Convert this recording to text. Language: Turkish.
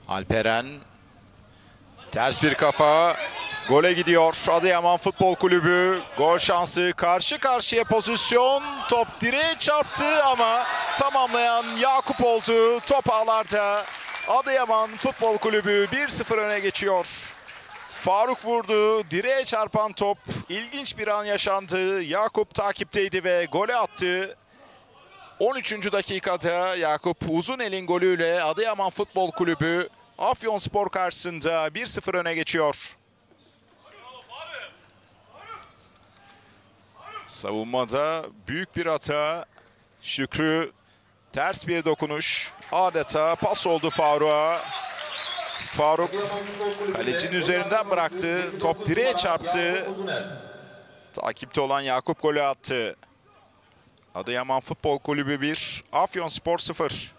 Alperen. Ters bir kafa. Gole gidiyor Adıyaman Futbol Kulübü. Gol şansı, karşı karşıya pozisyon. Top direğe çarptı ama tamamlayan Yakup oldu. Top ağlarda. Adıyaman Futbol Kulübü 1-0 öne geçiyor. Faruk vurdu. Direğe çarpan top. İlginç bir an yaşandı. Yakup takipteydi ve gole attı. 13. dakikada Yakup Uzunel'in golüyle Adıyaman Futbol Kulübü Afyonspor karşısında 1-0 öne geçiyor. Savunmada büyük bir hata. Şükrü ters bir dokunuş. Adeta pas oldu Faruk'a. Faruk kalecinin üzerinden bıraktı. Top direğe çarptı. Takipte olan Yakup golü attı. Adıyaman Futbol Kulübü 1, Afyonspor 0.